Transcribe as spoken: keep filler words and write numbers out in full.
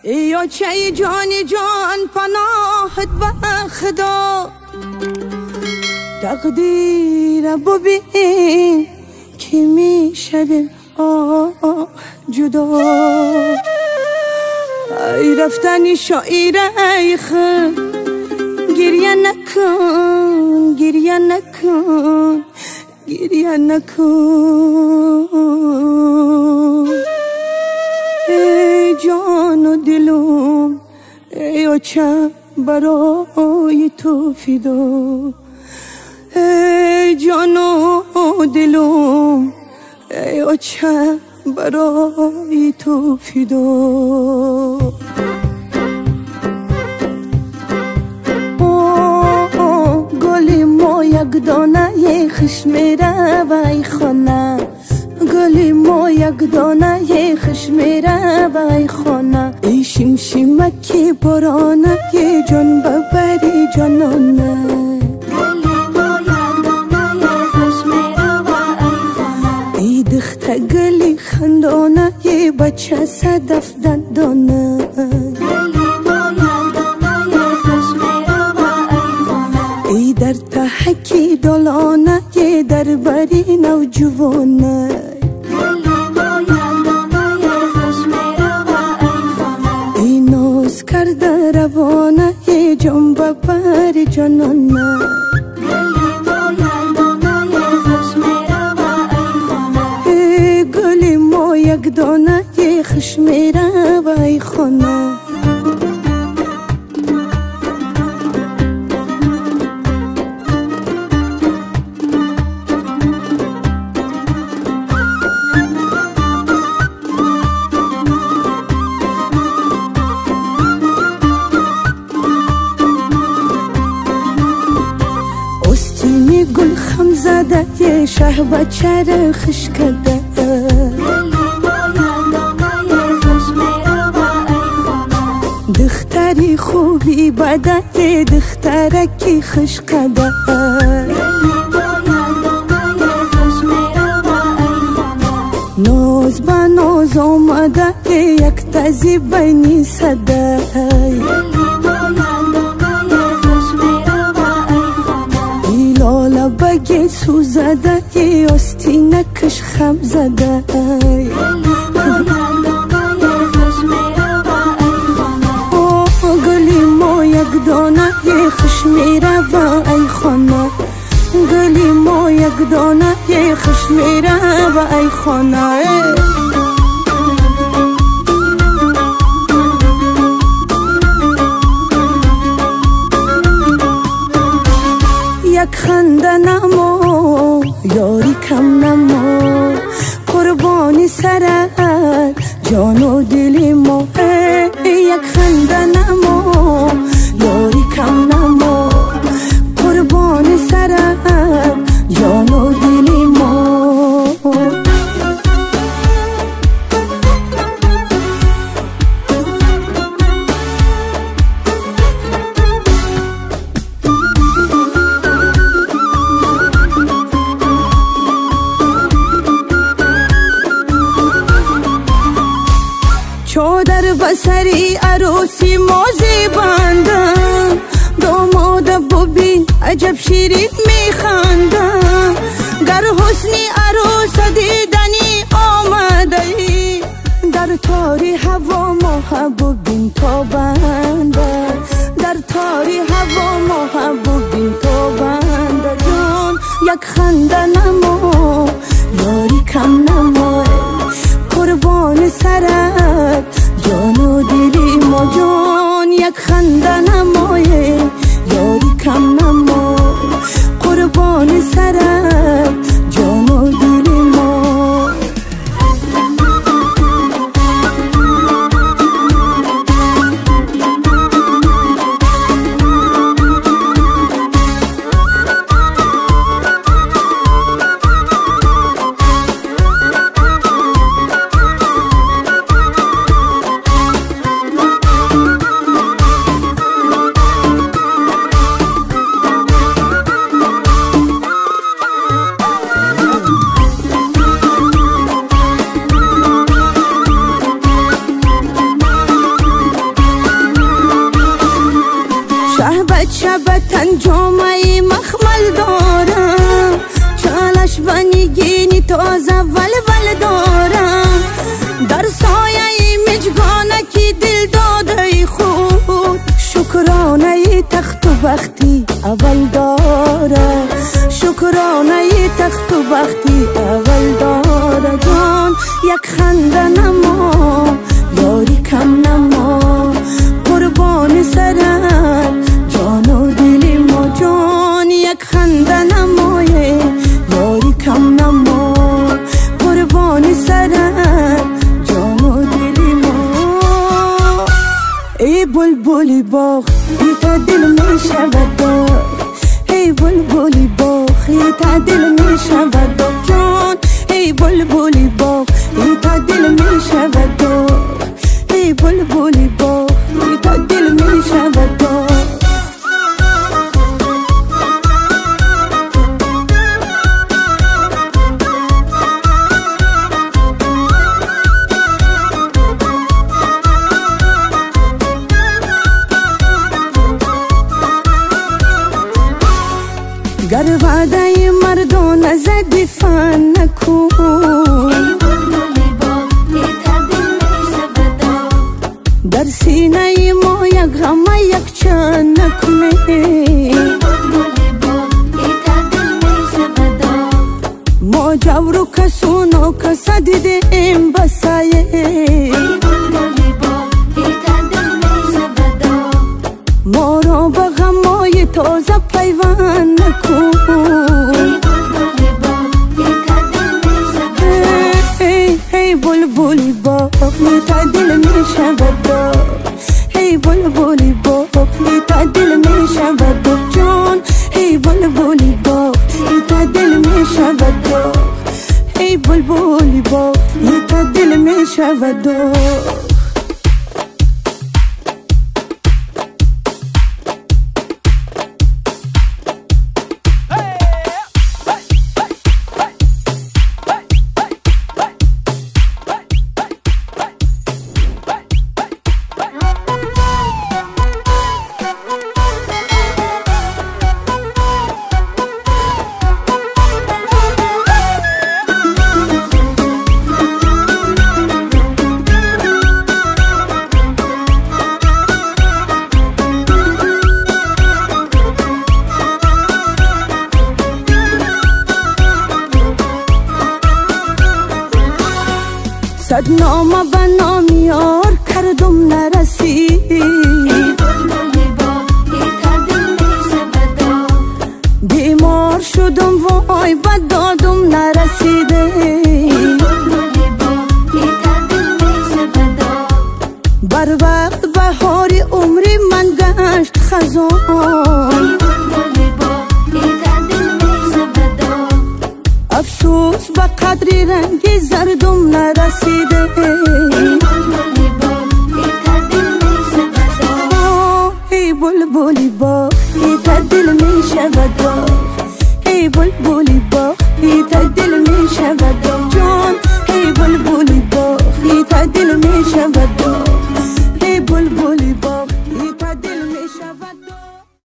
یا چه جانی جان پناهت به خدا، تقدیر ببین که می شویم آه جدا. ای رفتنی شاعر ای خود گریه نکن، گریه نکن، گریه نکن. ای جان و دلم ای آچه برای تو فدا، ای جان و دلم ای آچه برای تو فدا. گل ما یک دانه ی خشمیره و ای خانه، گل ما یک دانه ی خشمیره و ای خانه. ای شمشمکی بارانه ی جان ببری جانانه، گل ما یک دانه ی خشمیره و ای خانه. ای دخته گلی خندانه ی بچه صدف دندانه، در تحکی دلانه ی در بری نوجوانه. ای ناز کرده روانه ی جان ببر جانانه، ای گل ما یک دانه ی خشمیره و ای خانه. گل خم زده ی شه بچه را خش کرده، دختری خوبی بده ی دخترکی خش کرده. ناز به ناز آمده ی یک تزی بینی سده، لاله بگی سوزده ی آستینکش خم زده. گلی ما یک دانه ی خشمیره و ای خانه، گلی ما یک دانه ی خشمیره و ای خانه. یک خنده نما یاری کم نما، قربانی سرت جان و دل ما. یک خنده نما یاری کم نما، قربانی سرت جان و دل ما. چادر بسری عروسی موزی بندم، داماد ببین عجب شیرین میخندم. گر حسنی عروس دیدنی آمده ای، در تاری هوا ما ببین تا بنده، در تاری هوا ما ببین تا بنده. جان یک خنده نما یاری کم نما، قربان سرت جان و دلی ما. جان یک خنده نمایه یاری کم نما، قربان سرت جان و دلی ما. من جامعه مخمل دارم، چالش بنیگینی تازه ولول دارم، در سایه مجگانه کی دل داده خود، شکرانه تخت و بختی اول داره، شکرانه تخت و بختی اول داره. جان یک خنده نما، یاری کم نما، قربان سرت جان و دل ما. جان یک خنده نمایه، یاری کم نما، قربان سرت جان و دل ما. ای بلبلی باغ تا دل می شود داغ، ای بلبلی باغ تا دل می شود داغ. جان ای بلبلی باغ تا دل می شود داغ، ای بلبلی باغ تا دل می شود داغ. گر وعده مردان زدی فن نکن، در سینه ما یک غم یک چند نکنه، ما جور و کسون و کس دیدیم بسایه، ما را به غمای تازه پیوند نکن. ای ای بلبلی باغ تا دل می شود داغ، ای بلبلی باغ تا دل می شود داغ. جان ای بلبلی باغ تا دل می شود داغ، ای بلبلی باغ تا دل می شود داغ. صد نامه به نام یار کردم نرسید، بیمار شدم وای به دادم نرسیده، بر وقت بهاری عمری من گشت خزان، افسوس به قدری رنگی زردم نرسیده، ای بلبلی باغ تا دل می شود داغ، ای بلبلی